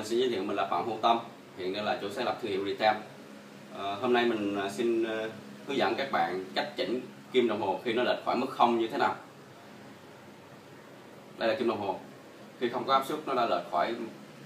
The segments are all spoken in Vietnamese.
Mình xin giới thiệu mình là Phạm Hữu Tâm, hiện đang là chủ sáng lập thương hiệu Retail. Hôm nay mình xin hướng dẫn các bạn cách chỉnh kim đồng hồ khi nó lệch khỏi mức 0 như thế nào. Đây là kim đồng hồ khi không có áp suất, nó đã lệch khỏi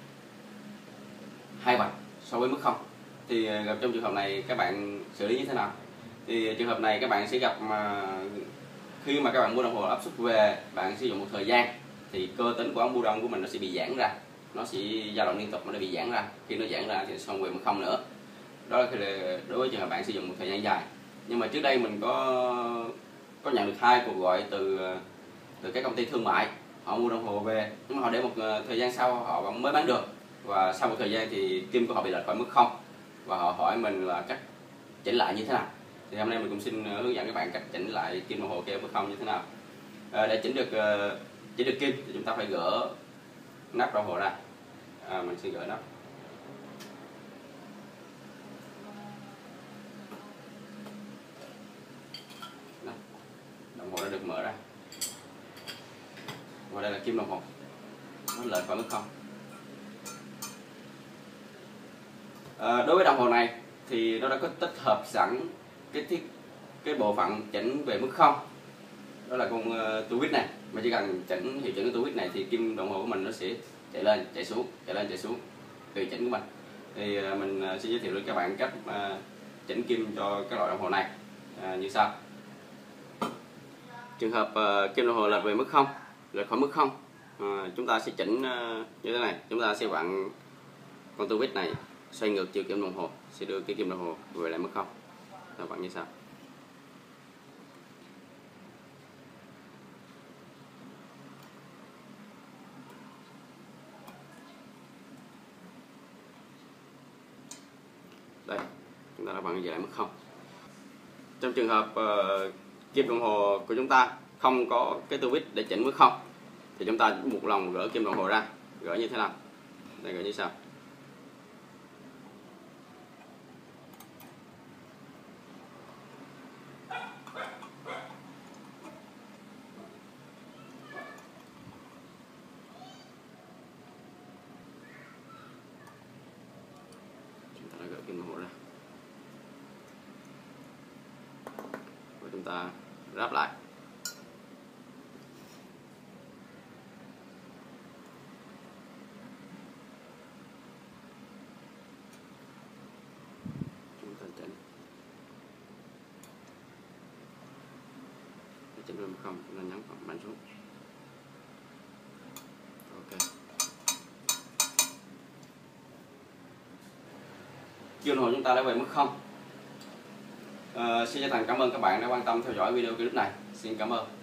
2 bạch so với mức 0. Thì gặp trong trường hợp này các bạn xử lý như thế nào? Thì trường hợp này các bạn sẽ gặp khi mà các bạn mua đồng hồ áp suất về, bạn sử dụng một thời gian thì cơ tính của ống bu đông của mình nó sẽ bị giãn ra, nó sẽ dao động liên tục, nó bị giãn ra. Khi nó giãn ra thì không về mức 0 nữa. Đó là đối với trường hợp bạn sử dụng một thời gian dài. Nhưng mà trước đây mình có nhận được 2 cuộc gọi từ các công ty thương mại. Họ mua đồng hồ về nhưng mà họ để một thời gian sau họ mới bán được, và sau một thời gian thì kim của họ bị lệch khỏi mức 0 và họ hỏi mình là cách chỉnh lại như thế nào. Thì hôm nay mình cũng xin hướng dẫn các bạn cách chỉnh lại kim đồng hồ khi ở mức 0 như thế nào. Để chỉnh được kim thì chúng ta phải gỡ nắp đồng hồ ra. Mình sẽ gỡ nắp. Đồng hồ đã được mở ra. Và đây là kim đồng hồ, nó lệch khỏi mức 0. Đối với đồng hồ này thì nó đã có tích hợp sẵn cái bộ phận chỉnh về mức 0. Đó là con tua vít này. Mà chỉ cần hiệu chỉnh cái tua vít này thì kim đồng hồ của mình nó sẽ chạy lên chạy xuống, tùy chỉnh của mình. Thì mình sẽ giới thiệu với các bạn cách chỉnh kim cho các loại đồng hồ này như sau. Trường hợp kim đồng hồ lệch về mức 0, lệch khỏi mức 0, chúng ta sẽ chỉnh như thế này. Chúng ta sẽ vặn con tua vít này xoay ngược chiều kim đồng hồ, sẽ đưa cái kim đồng hồ về lại mức 0. Ta vặn như sau. Đây, chúng ta đã vặn về lại mức 0. Trong trường hợp kim đồng hồ của chúng ta không có cái tua vít để chỉnh mức 0 thì chúng ta buộc lòng gỡ kim đồng hồ ra. Gỡ như thế nào? Đây, gỡ như sau. Chúng ta đã gỡ kim đồng hồ ra và chúng ta ráp lại. Chỉnh lên 0, chúng ta nhấn mạnh xuống. Ok. Kim đồng hồ chúng ta đã về mức 0. Xin chân thành cảm ơn các bạn đã quan tâm theo dõi video clip này. Xin cảm ơn.